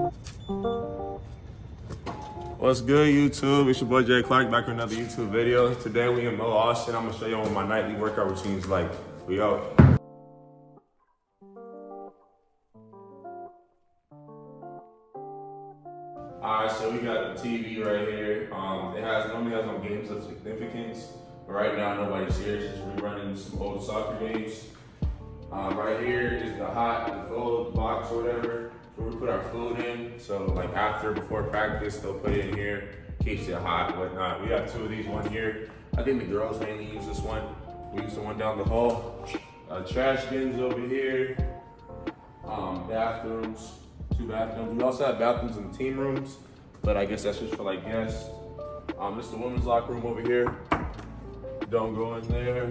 What's good, YouTube? It's your boy Jay Clark back with another YouTube video. Today we in Mo Austin. I'm gonna show you what my nightly workout routine is like. We out. Alright, so we got the TV right here. It normally has no games of significance, but right now nobody's here. It's just rerunning some old soccer games. Right here is the food box or whatever, where we put our food in. So like before practice, they'll put it in here, keeps it hot, whatnot. We have two of these, one here. I think the girls mainly use this one. We use the one down the hall. Trash bins over here. Bathrooms, two bathrooms. We also have bathrooms in the team rooms, but I guess that's just for like guests. This is the women's locker room over here. Don't go in there.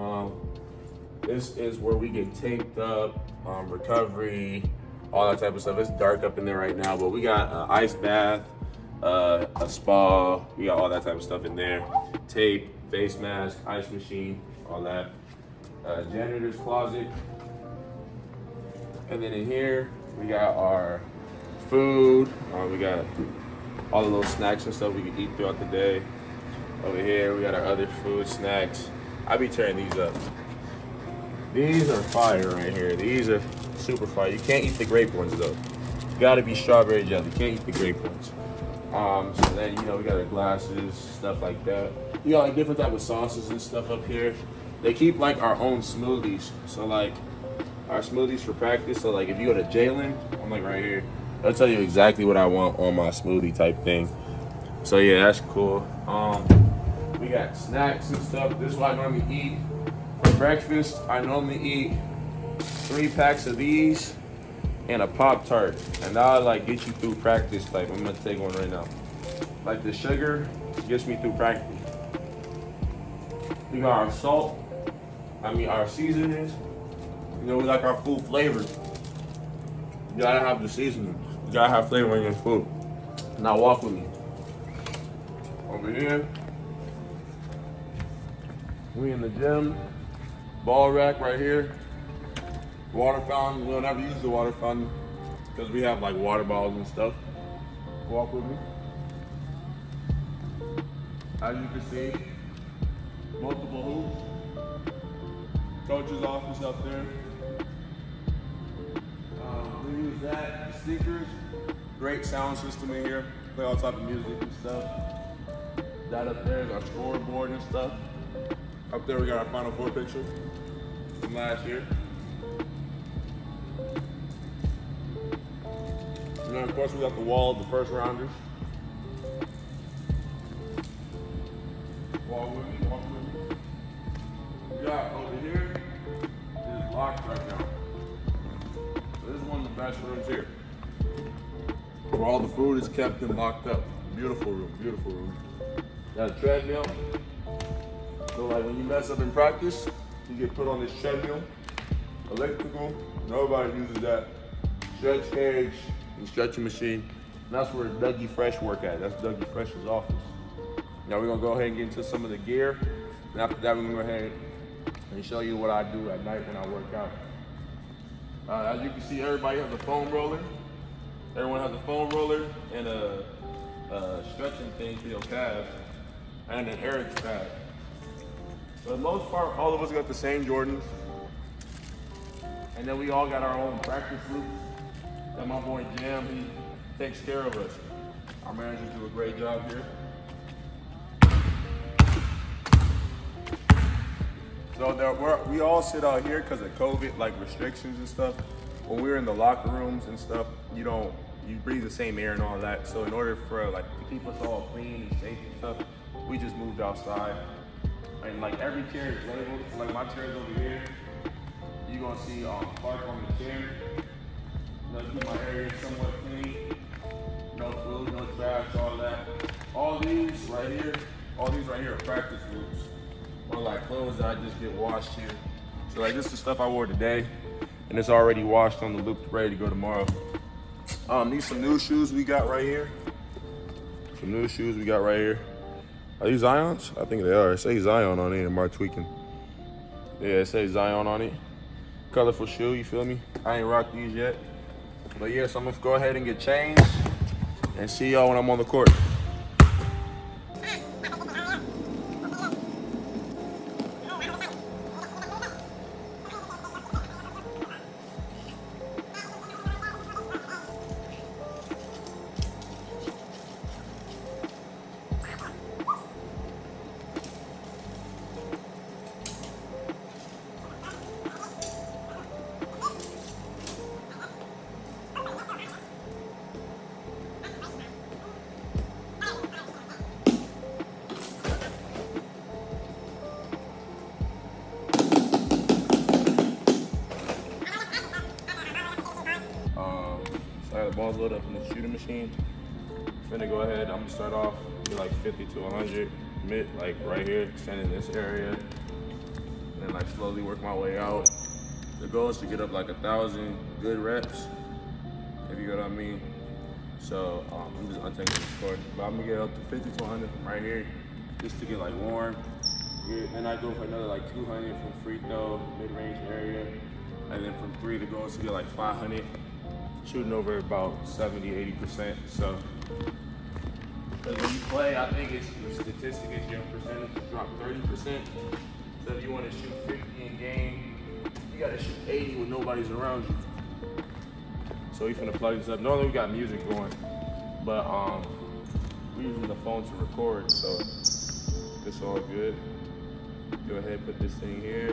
This is where we get taped up, recovery, all that type of stuff. It's dark up in there right now, but we got an ice bath, a spa, we got all that type of stuff in there. Tape, face mask, ice machine, all that. Janitor's closet. And then in here, we got our food. We got all the little snacks and stuff we can eat throughout the day. Over here, we got our other food, snacks. I be tearing these up. These are fire right here. These are super fire. You can't eat the grape ones though. You gotta be strawberry jelly. You can't eat the grape ones. So then, we got our glasses, stuff like that. We got like different type of sauces and stuff up here. They keep like our own smoothies. So like our smoothies for practice. So like if you go to Jalen, I'm like right here. They'll tell you exactly what I want on my smoothie type thing. So yeah, that's cool. We got snacks and stuff. This is what I normally eat. For breakfast, I normally eat 3 packs of these and a Pop-Tart. And that'll like get you through practice type. I'm gonna take one right now. Like the sugar gets me through practice. We got our salt, our seasonings. We like our food flavor. You gotta have the seasoning. You gotta have flavor in your food. Now walk with me. Over here, we in the gym. Ball rack right here. Water fountain. We don't ever use the water fountain because we have like water bottles and stuff. Walk with me. As you can see, multiple hoops. Coach's office up there. We use that. Speakers. Great sound system in here. Play all type of music and stuff. That up there is our scoreboard and stuff. Up there we got our Final Four picture from last year. And then of course we got the wall of the first rounders. Walk with me, walk with me. We got over here, it is locked right now. So this is one of the best rooms here. Where all the food is kept and locked up. Beautiful room, beautiful room. Got a treadmill. So like when you mess up in practice, you get put on this treadmill, electrical, nobody uses that. Stretch cage and stretching machine. And that's where Dougie Fresh work at. That's Dougie Fresh's office. Now we're gonna go ahead and get into some of the gear. And after that, we're gonna go ahead and show you what I do at night when I work out. As you can see, everybody has a foam roller. Everyone has a foam roller and a stretching thing for your calves and an Eric's pad. For the most part, all of us got the same Jordans. And then we all got our own practice loops. And my boy Jam, he takes care of us. Our managers do a great job here. So we all sit out here because of COVID, like restrictions and stuff. When we're in the locker rooms and stuff, you breathe the same air and all that. So in order for to keep us all clean and safe and stuff, we just moved outside. And like every chair is labeled. So like my chair is over here. You're gonna see Clark on the chair. Keep my area somewhat clean. No food, no trash, all that. All these right here are practice loops. Or like clothes that I just get washed here. So like this is the stuff I wore today. And it's already washed on the loop, ready to go tomorrow. These some new shoes we got right here. Some new shoes we got right here. Are these Zions? I think they are. It says Zion on it. Am I tweaking? Yeah, it says Zion on it. Colorful shoe, you feel me? I ain't rocked these yet. But yeah, so I'm gonna go ahead and get changed and see y'all when I'm on the court. So I got the balls loaded up in the shooting machine. Finna go ahead, I'm gonna start off with like 50 to 100 mid, like right here, standing in this area, and then like slowly work my way out. The goal is to get up like 1,000 good reps, if you know what I mean. So I'm just untaking the score, but I'm gonna get up to 50 to 100 from right here, just to get like warm. Then I go for another like 200 from free throw, mid-range area, and then from three the goal is to get like 500. Shooting over about 70–80%. So when you play, I think it's your statistic is your percentage to drop 30%. So if you want to shoot 50 in game, you gotta shoot 80 when nobody's around you. So we finna plug this up. Normally we got music going, but we're using the phone to record, so it's all good. Go ahead, put this thing here.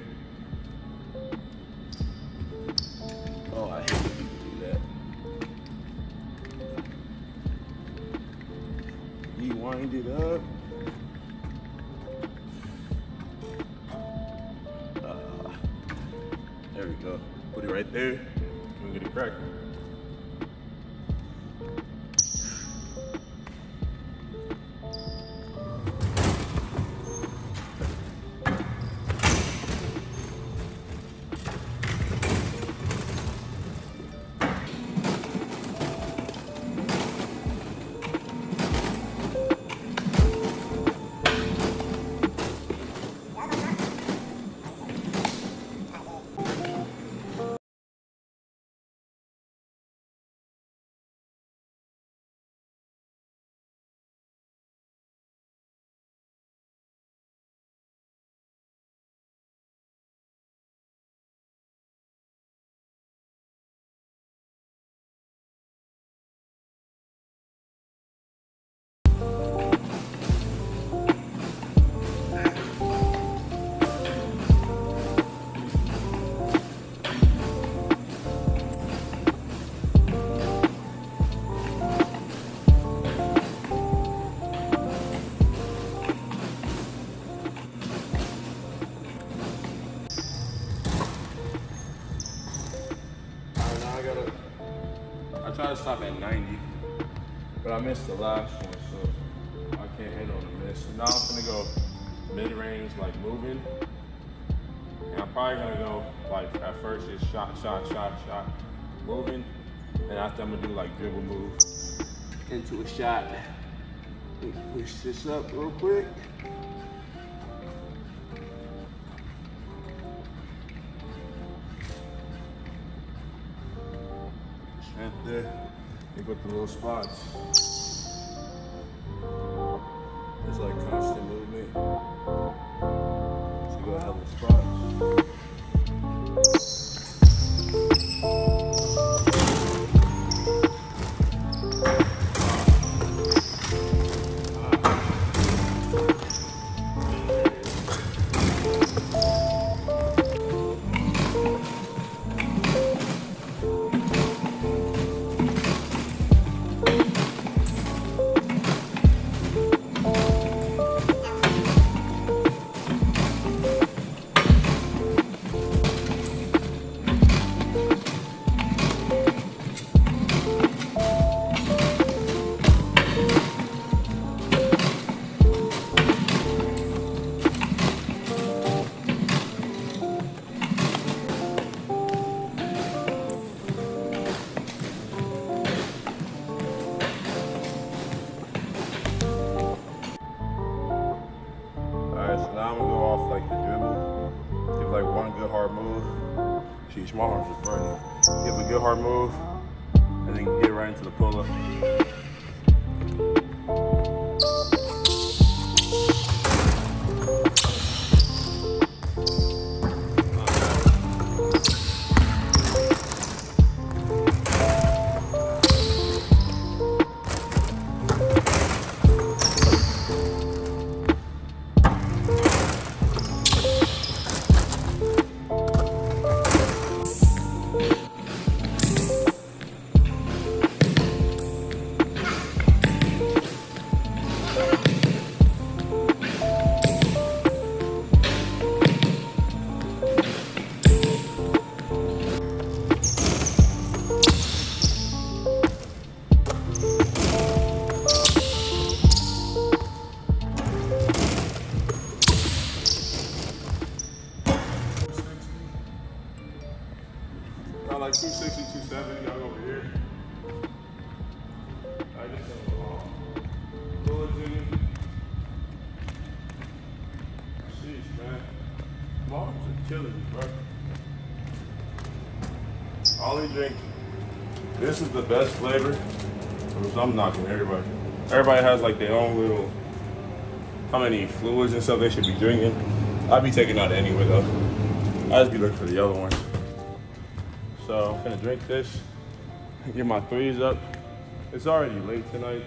Oh, I hate when people do that. Rewind it up. There we go. Put it right there. We'll get it cracked. I tried to stop at 90, but I missed the last one, so I can't handle the miss. Now I'm gonna go mid-range, like moving, and I'm probably gonna go like at first just shot, moving, and after I'm gonna do like dribble move into a shot. Let's push this up real quick. Right there, you got the little spots. It's like constant movement. So you gotta have the spots. Like one good hard move. Sheesh, my arms is burning. Give a good hard move, into the pull-up. Got like 260, 270, y'all over here. I just have bullets in it. Sheesh, man. Moms are killing me, bro. Ollie drink. This is the best flavor. I'm knocking everybody. Everybody has like their own little, how many fluids and stuff they should be drinking. I'd be taking out anyway though. I just be looking for the yellow one. So I'm gonna drink this, get my threes up. It's already late tonight.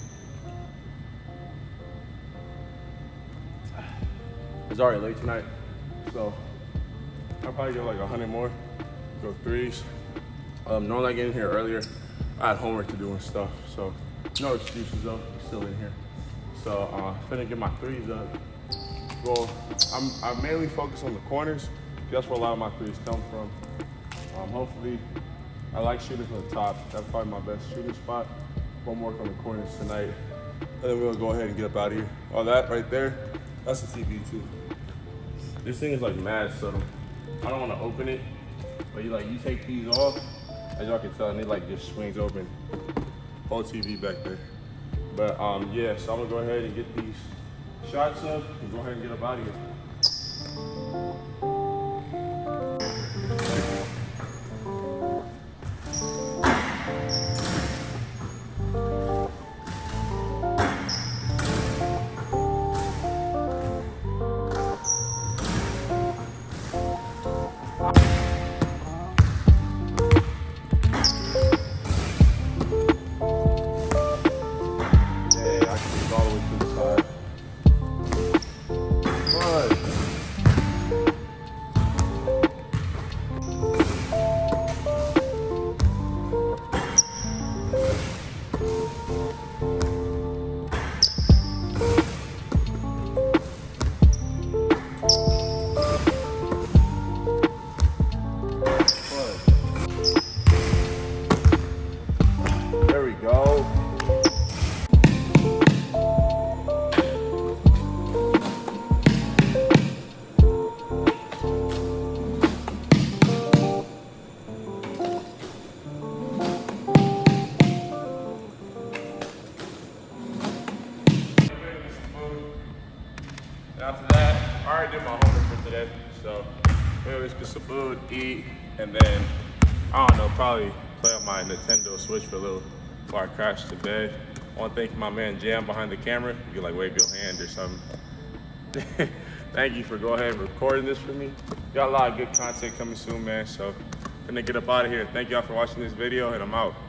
It's already late tonight, so I'll probably get like 100 more, go threes. Normally I get in here earlier. I had homework to do and stuff, so no excuses though, I'm still in here. So I'm gonna get my threes up. Well, I mainly focus on the corners. That's where a lot of my threes come from. Hopefully, I like shooting from the top. That's probably my best shooting spot. We'll work on the corners tonight. And then we'll go ahead and get up out of here. Oh, that right there, that's the TV too. This thing is like mad subtle. I don't want to open it, but you take these off, as y'all can tell, and it like just swings open. Whole TV back there. But yeah, so I'm gonna go ahead and get these shots up and go ahead and get up out of here. After that, I already did my homework for today, so maybe let's get some food, eat, and then, I don't know, probably play on my Nintendo Switch for a little before I crash to bed. I want to thank my man Jam behind the camera. You can like wave your hand or something. Thank you for going ahead and recording this for me. Got a lot of good content coming soon, man, so I'm gonna get up out of here. Thank y'all for watching this video, and I'm out.